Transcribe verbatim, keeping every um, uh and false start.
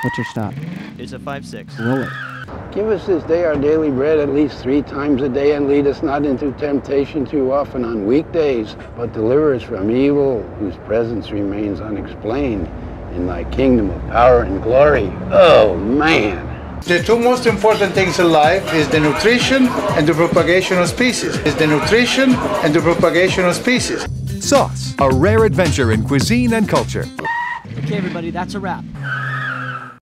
What's your stop? It's a five six. Roll it. Give us this day our daily bread at least three times a day, and lead us not into temptation too often on weekdays, but deliver us from evil, whose presence remains unexplained in thy kingdom of power and glory. Oh, man. The two most important things in life is the nutrition and the propagation of species. Is the nutrition and the propagation of species. Sauce, a rare adventure in cuisine and culture. Okay, everybody, that's a wrap.